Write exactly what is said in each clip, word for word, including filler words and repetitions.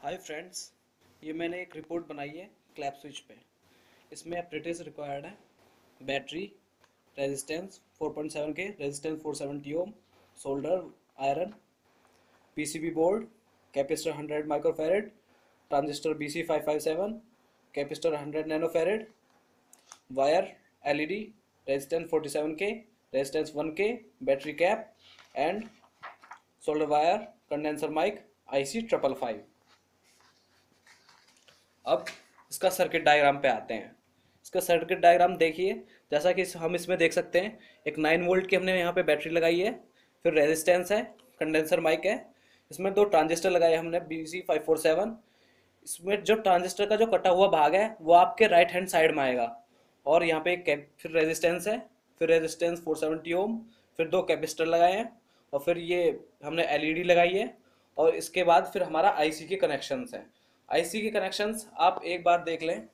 Hi friends, ये मैंने एक रिपोर्ट बनाई है क्लैप स्विच पे। इसमें अप्रेटिस रिक्वायर्ड है, battery, resistance four point seven K, resistance four seventy ohm, solder iron, PCB board, capacitor hundred microfarad, transistor BC five five seven, capacitor hundred nanofarad, wire, LED, resistance forty seven K, resistance one K, battery cap and solder wire, condenser mic, IC triple five. अब इसका circuit diagram पे आते हैं। इसका circuit diagram देखिए, जैसा कि हम इसमें देख सकते हैं, एक नाइन वोल्ट की हमने यहाँ पे बैटरी लगाई है, फिर रेजिस्टेंस है, कंडेंसर माइक है, इसमें दो ट्रांजिस्टर लगाए हमने B C five four seven. इसमें जो ट्रांजिस्टर का जो कटा हुआ भाग है वो आपके राइट हैंड साइड में आएगा, और यहाँ पे एक कैप, फिर रेजिस्टेंस है, फिर रेजिस्टेंस फोर सेवेंटी ओम, फिर दो कैपेसिटर लगाए हैं, और फिर ये हमने एलईडी लगाई है, और इसके बाद फिर हमारा आईसी के कनेक्शंस हैं। आईसी के कनेक्शंस आप एक बार देख लें।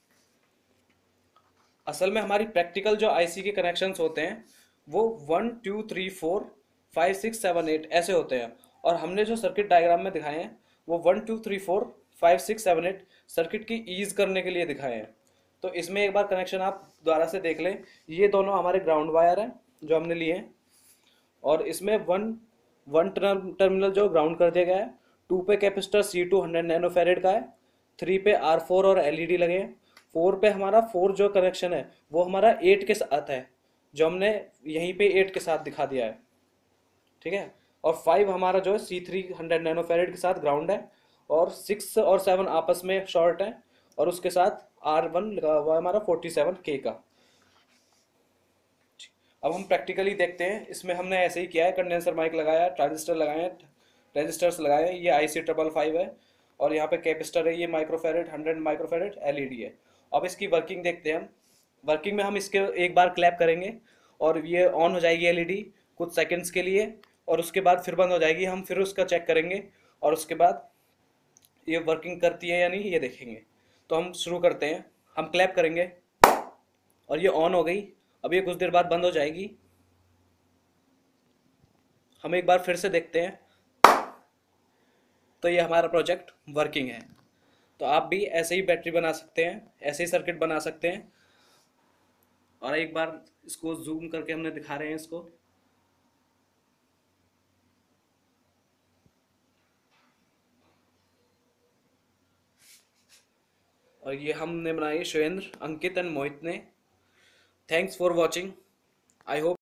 असल में हमारी प्रैक्टिकल जो आईसी के कनेक्शंस होते हैं वो one two three four five six seven eight ऐसे होते हैं, और हमने जो सर्किट डायग्राम में दिखाए हैं वो one two three four five six seven eight circuit की ईज करने के लिए दिखाए हैं। तो इसमें एक बार कनेक्शन आप दोबारा से देख लें। ये दोनों हमारे ग्राउंड वायर हैं जो हमने लिए हैं, और इसमें वन वन टर्मिनल जो ग्राउंड कर दिया गया है, टू पे capacitor C two hundred nanofarad का है, थ्री पे आर फोर और एलईडी लगे हैं, फोर पे हमारा फोर जो कनेक्शन है वो हमारा एट के साथ है, जो हमने यहीं पे एट के साथ दिखा दिया है, ठीक है। और फाइव हमारा जो है C three hundred nanofarad के साथ ग्राउंड है, और सिक्स और सेवन आपस में शॉर्ट है, और उसके साथ आर वन लगा हुआ है हमारा फोर्टी सेवन के का। अब हम प्रैक्टिकली देखते हैं। इसमें हमने ऐसे ही किया है, कंडेंसर माइक लगाया, ट्रांजिस्टर लगाए हैं, रेजिस्टर्स लगाए हैं, ये आई सी ट्रिपल फाइव है, और यहाँ पे कैपेसिटर है, ये माइक्रोफेरेड हंड्रेड माइक्रोफेरेड एलईडी है। अब इसकी वर्किंग देखते हैं हम। वर्किंग में हम इसके एक बार क्लैप करेंगे और ये ऑन हो जाएगी एलईडी कुछ सेकंड्स के लिए, और उसके बाद फिर बंद हो जाएगी। हम फिर उसका चेक करेंगे, और उसके बाद ये वर्किंग करती है या नहीं ये देखेंगे। तो हम शुरू करते हैं। हम क्लैप करेंगे और ये ऑन हो गई। अब ये कुछ देर बाद बंद हो जाएगी। हम एक बार फिर से देखते हैं। तो ये हमारा प्रोजेक्ट वर्किंग है। तो आप भी ऐसे ही बैटरी बना सकते हैं, ऐसे ही सर्किट बना सकते हैं। और एक बार इसको जूम करके हमने दिखा रहे हैं इसको। और ये हमने बनाई शिवेंद्र, अंकित एंड मोहित ने। Thanks for watching. I hope